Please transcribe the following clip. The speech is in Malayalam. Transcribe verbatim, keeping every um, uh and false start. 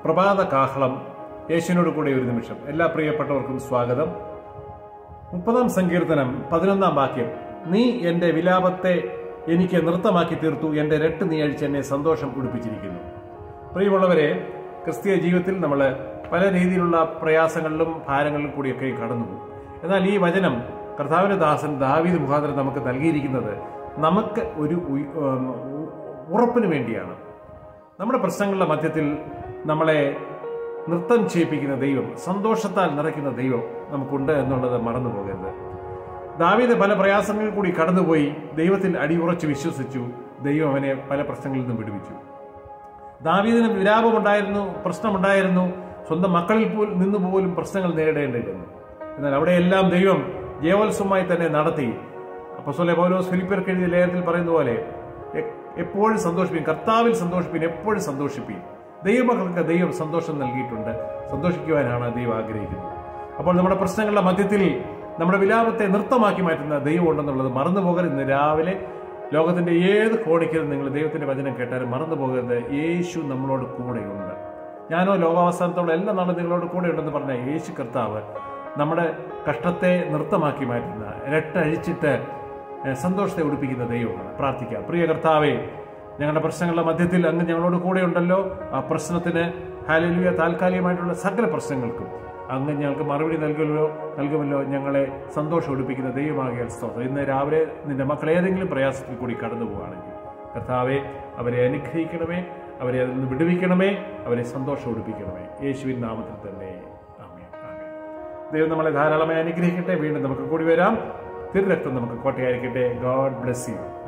പ്രഭാത കാഹളം യേശുവിനോട് കൂടെ ഒരു നിമിഷം. എല്ലാ പ്രിയപ്പെട്ടവർക്കും സ്വാഗതം. മുപ്പതാം സങ്കീർത്തനം പതിനൊന്നാം വാക്യം. നീ എന്റെ വിലാപത്തെ എനിക്ക് നൃത്തമാക്കി തീർത്തു, എന്റെ രട്ട് നീ അഴിച്ച് എന്നെ സന്തോഷം ഉടുപ്പിച്ചിരിക്കുന്നു. പ്രിയമുള്ളവരെ, ക്രിസ്തീയ ജീവിതത്തിൽ നമ്മൾ പല രീതിയിലുള്ള പ്രയാസങ്ങളിലും ഭാരങ്ങളിലും കൂടിയൊക്കെ കടന്നുപോകും. എന്നാൽ ഈ വചനം കർത്താവിന്റെ ദാസൻ ദാവീദ് മുഖാന്തരം നമുക്ക് നൽകിയിരിക്കുന്നത് നമുക്ക് ഒരു ഉറപ്പിന് വേണ്ടിയാണ്. നമ്മുടെ പ്രശ്നങ്ങളുടെ മധ്യത്തിൽ നമ്മളെ നൃത്തം ചെയ്യിപ്പിക്കുന്ന ദൈവം, സന്തോഷത്താൽ നിറയ്ക്കുന്ന ദൈവം നമുക്കുണ്ട് എന്നുള്ളത് മറന്നു പോകരുത്. ദാവീദ് പല പ്രയാസങ്ങളിൽ കൂടി കടന്നുപോയി ദൈവത്തിൽ അടിയുറച്ച് വിശ്വസിച്ചു. ദൈവം അവനെ പല പ്രശ്നങ്ങളിൽ നിന്നും വിടുവിച്ചു. ദാവീദിന് വിലാപമുണ്ടായിരുന്നു, പ്രശ്നമുണ്ടായിരുന്നു. സ്വന്തം മക്കളിൽ നിന്ന് പോലും പ്രശ്നങ്ങൾ നേരിടേണ്ടി വന്നു. എന്നാൽ അവിടെയെല്ലാം ദൈവം ജയോത്സവമായി തന്നെ നടത്തി. അപ്പോസ്തലൻ പൗലോസ് ഫിലിപ്പിയർക്ക് എഴുതിയ ലേഖനത്തിൽ പറയുന്ന പോലെ എപ്പോഴും സന്തോഷിപ്പീൻ, കർത്താവിൽ സന്തോഷിപ്പീൻ, എപ്പോഴും സന്തോഷിപ്പീൻ. ദൈവമക്കൾക്ക് ദൈവം സന്തോഷം നൽകിയിട്ടുണ്ട്. സന്തോഷിക്കുവാനാണ് ദൈവം ആഗ്രഹിക്കുന്നത്. അപ്പോൾ നമ്മുടെ പ്രശ്നങ്ങളുടെ മധ്യത്തിൽ നമ്മുടെ വിലാപത്തെ നൃത്തമാക്കി മാറ്റുന്ന ദൈവം ഉണ്ടെന്നുള്ളത് മറന്നു പോകരുത്. ഇന്ന് രാവിലെ ലോകത്തിന്റെ ഏത് കോണിക്കലും നിങ്ങൾ ദൈവത്തിന്റെ വചനം കേട്ടാലും മറന്നു പോകരുത്. യേശു നമ്മളോട് കൂടെയുണ്ട്. ഞാനോ ലോകാവസാനത്തോളം എല്ലാ നാളും നിങ്ങളോട് കൂടെ ഉണ്ടെന്ന് പറഞ്ഞ യേശു കർത്താവ് നമ്മുടെ കഷ്ടത്തെ നൃത്തമാക്കി മാറ്റുന്ന, രട്ടഴിച്ചിട്ട് സന്തോഷത്തെ ഉടുപ്പിക്കുന്ന ദൈവമാണ്. പ്രാർത്ഥിക്കാം. പ്രിയ കർത്താവേ, ഞങ്ങളുടെ പ്രശ്നങ്ങളുടെ മധ്യത്തിൽ അങ്ങ് ഞങ്ങളോട് കൂടെ ഉണ്ടല്ലോ. ആ പ്രശ്നത്തിന് ഹല്ലേലൂയ, താൽക്കാലികമായിട്ടുള്ള സകല പ്രശ്നങ്ങൾക്കും അങ്ങ് ഞങ്ങൾക്ക് മറുപടി നൽകുമല്ലോ നൽകുമല്ലോ ഞങ്ങളെ സന്തോഷം ഒടിപ്പിക്കുന്ന ദൈവമാകിയാൽ സ്തോത്രം. ഇന്ന് രാവിലെ നിന്റെ മക്കൾ ഏതെങ്കിലും പ്രയാസത്തിൽ കൂടി കടന്നു പോവുകയാണെങ്കിൽ കർത്താവെ, അവരെ അനുഗ്രഹിക്കണമേ, അവരെ അതിൽ നിന്ന് വിടുവിക്കണമേ, അവരെ സന്തോഷം ഒടിപ്പിക്കണമേ. യേശുവിൻ നാമത്തിൽ തന്നെ ആമേൻ. ആമേൻ. ദൈവം നമ്മളെ ധാരാളമായി അനുഗ്രഹിക്കട്ടെ. വീണ്ടും നമുക്ക് കൂടി വരാം. തിരുരക്തം നമുക്ക് കോട്ടയായിരിക്കട്ടെ. God bless you.